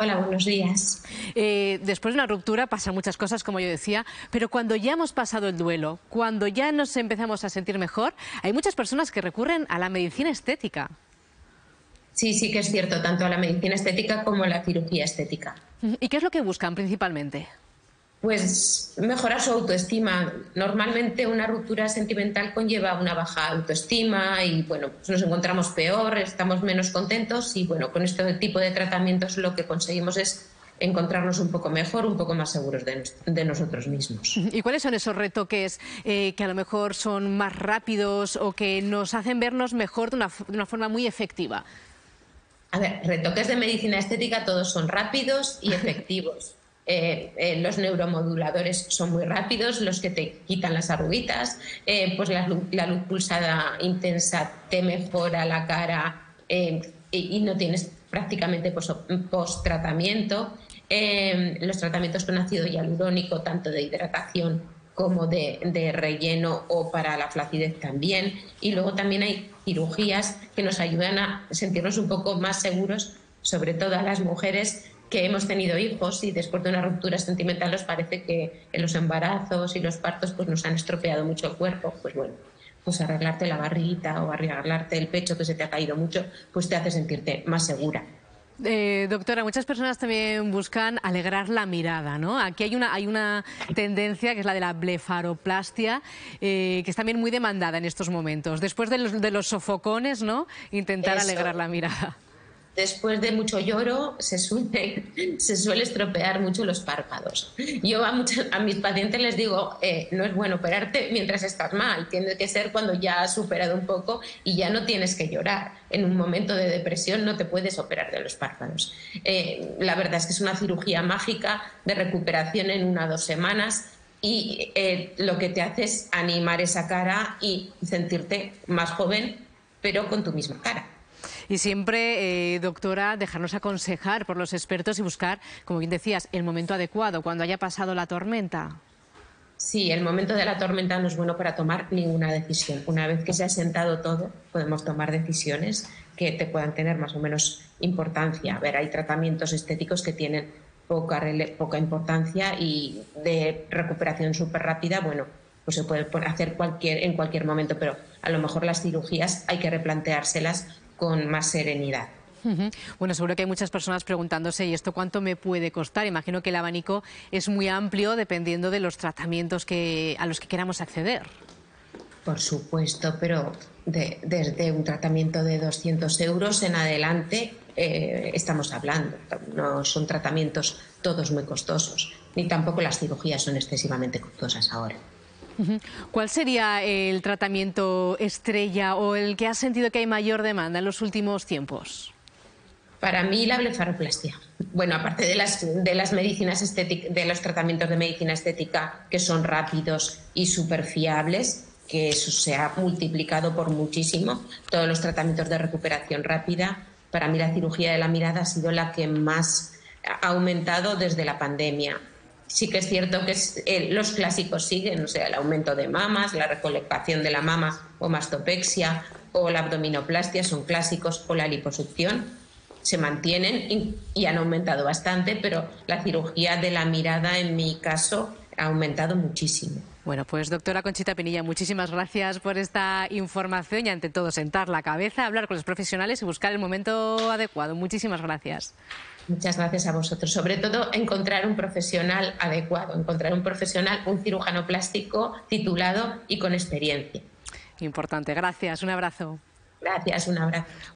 Hola, buenos días. Después de una ruptura pasan muchas cosas, como yo decía, pero cuando ya hemos pasado el duelo, cuando ya nos empezamos a sentir mejor, hay muchas personas que recurren a la medicina estética. Sí, sí que es cierto, tanto a la medicina estética como a la cirugía estética. ¿Y qué es lo que buscan principalmente? Pues mejorar su autoestima. Normalmente una ruptura sentimental conlleva una baja autoestima y bueno, pues nos encontramos peor, estamos menos contentos y bueno, con este tipo de tratamientos lo que conseguimos es encontrarnos un poco mejor, un poco más seguros de nosotros mismos. ¿Y cuáles son esos retoques que a lo mejor son más rápidos o que nos hacen vernos mejor de una forma muy efectiva? A ver, retoques de medicina estética todos son rápidos y efectivos. Los neuromoduladores son muy rápidos, los que te quitan las arruguitas, pues la luz pulsada intensa te mejora la cara y no tienes prácticamente post-tratamiento. Los tratamientos con ácido hialurónico, tanto de hidratación como de relleno o para la flacidez también. Y luego también hay cirugías que nos ayudan a sentirnos un poco más seguros, sobre todo a las mujeres que hemos tenido hijos y después de una ruptura sentimental nos parece que en los embarazos y los partos pues nos han estropeado mucho el cuerpo. Pues bueno, pues arreglarte la barriguita o arreglarte el pecho que se te ha caído mucho, pues te hace sentirte más segura. Doctora, muchas personas también buscan alegrar la mirada, ¿no? Aquí hay una tendencia que es la de la blefaroplastia, que es también muy demandada en estos momentos. Después de los sofocones, ¿no? Intentar alegrar Eso. la mirada. Después de mucho lloro se suele estropear mucho los párpados. Yo a mis pacientes les digo, no es bueno operarte mientras estás mal, tiene que ser cuando ya has superado un poco y ya no tienes que llorar. En un momento de depresión no te puedes operar de los párpados. La verdad es que es una cirugía mágica de recuperación en 1 o 2 semanas y lo que te hace es animar esa cara y sentirte más joven, pero con tu misma cara. Y siempre, doctora, dejarnos aconsejar por los expertos y buscar, como bien decías, el momento adecuado, cuando haya pasado la tormenta. Sí, el momento de la tormenta no es bueno para tomar ninguna decisión. Una vez que se ha sentado todo, podemos tomar decisiones que te puedan tener más o menos importancia. A ver, hay tratamientos estéticos que tienen poca importancia y de recuperación súper rápida, bueno, pues se puede hacer en cualquier momento, pero a lo mejor las cirugías hay que replanteárselas con más serenidad. Bueno, seguro que hay muchas personas preguntándose, ¿y esto cuánto me puede costar? Imagino que el abanico es muy amplio dependiendo de los tratamientos a los que queramos acceder. Por supuesto, pero desde un tratamiento de 200 euros en adelante estamos hablando. No son tratamientos todos muy costosos, ni tampoco las cirugías son excesivamente costosas ahora. ¿Cuál sería el tratamiento estrella o el que has sentido que hay mayor demanda en los últimos tiempos? Para mí la blefaroplastia. Bueno, aparte de las medicinas estéticas, de los tratamientos de medicina estética que son rápidos y súper fiables, que eso se ha multiplicado por muchísimo, todos los tratamientos de recuperación rápida, para mí la cirugía de la mirada ha sido la que más ha aumentado desde la pandemia. Sí que es cierto que los clásicos siguen, o sea, el aumento de mamas, la recolectación de la mama o mastopexia o la abdominoplastia son clásicos, o la liposucción se mantienen y han aumentado bastante, pero la cirugía de la mirada, en mi caso, ha aumentado muchísimo. Bueno, pues doctora Conchita Pinilla, muchísimas gracias por esta información y ante todo sentar la cabeza, hablar con los profesionales y buscar el momento adecuado. Muchísimas gracias. Muchas gracias a vosotros. Sobre todo, encontrar un profesional adecuado, encontrar un profesional, un cirujano plástico titulado y con experiencia. Importante, gracias, un abrazo. Gracias, un abrazo.